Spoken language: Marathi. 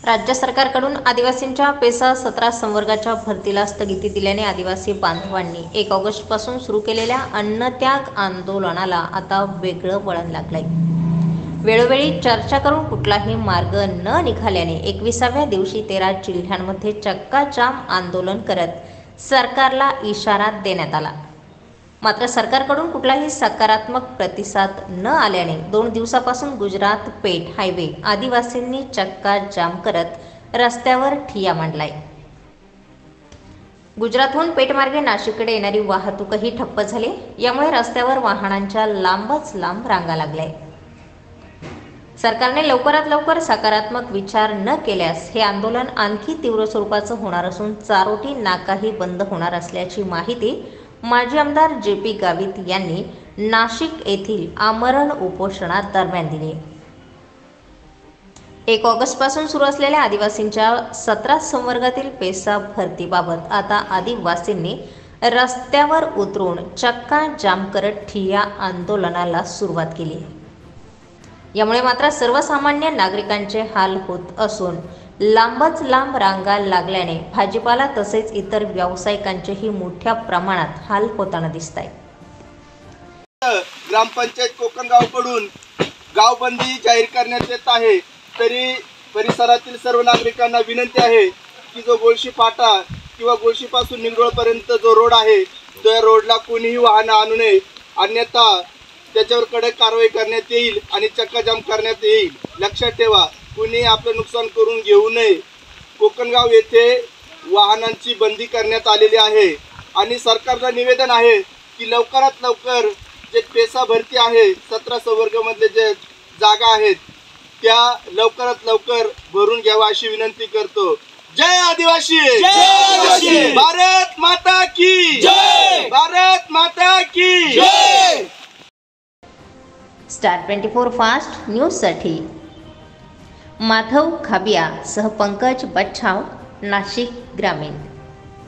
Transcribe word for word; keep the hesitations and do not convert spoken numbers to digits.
राज्य सरकारकडून आदिवासींच्या पेसा सतरा संवर्गाच्या भरतीला स्थगिती दिल्याने आदिवासी बांधवांनी एक ऑगस्ट पासून सुरू केलेल्या अन्नत्याग आंदोलनाला आता वेगळं वळण लागलंय। वेळोवेळी चर्चा करून कुठलाही मार्ग न निघाल्याने एकविसाव्या दिवशी तेरा जिल्ह्यांमध्ये चक्काजाम आंदोलन करत सरकारला इशारा देण्यात आला। मात्र सरकारकडून कुठलाही सकारात्मक प्रतिसाद न आल्याने दोन दिवसापासून गुजरात पेठ हायवे आदिवासींनी चक्का जाम करत रस्त्यावर ठिय्या मांडलाय। गुजरातहून पेठ मार्गे नाशिककडे येणारी वाहतूकही ठप्प झाली। यामुळे रस्त्यावर वाहनांच्या लांबच लांब रांगा लागल्या। सरकारने लवकरात लवकर सकारात्मक विचार न केल्यास हे आंदोलन आणखी तीव्र स्वरूपाचं होणार असून चारोटी नाकाही बंद होणार असल्याची माहिती माजी आमदार जे पी गावित यांनी नाशिक येथील आमरण उपोषणात दरम्यान दिली। एक ऑगस्ट पासून सुरू असलेल्या आदिवासींच्या सतरा संवर्गातील पेसा भरतीबाबत आता आदिवासींनी रस्त्यावर उतरून चक्का जाम करत ठिय्या आंदोलनाला सुरुवात केली। यामुळे मात्र सर्वसामान्य नागरिकांचे हाल होत असून लांबच लांब रांगा लागल्याने भाजीपाला तसेच इतर व्यावसायिकांचेही मोठ्या प्रमाणात हाल होताना दिसत आहे। ग्रामपंचायत कोकणगावकडून गावबंदी जाहीर करण्यात येत आहे, तरी परिसरातील सर्व नागरिकांना विनंती आहे की जो गोळशी फाटा किंवा गोळशीपासून निगडोळपर्यंत जो रोड आहे त्या रोडला कोणीही वाहन आणू नये, अन्यथा त्याच्यावर कडक कारवाई करण्यात येईल आणि चक्काजाम करण्यात येईल। लक्षात ठेवा, कुणी आपलं नुकसान करून घेऊ नये। कोकणगाव येथे वाहनांची बंदी करण्यात आलेली आहे आणि सरकारचं निवेदन आहे की लवकरात लवकर जे पेसा भरती आहे सतरा संवर्गामधले जे जागा आहेत त्या लवकरात लवकर भरून घ्यावा अशी विनंती करतो। जय आदिवासी, भारत माता की जय, भारत माता की जय। स्टार ट्वेंटी फोर फास्ट न्यूजसाठी माधव खाबिया सह पंकज बच्छाव, नाशिक ग्रामीण।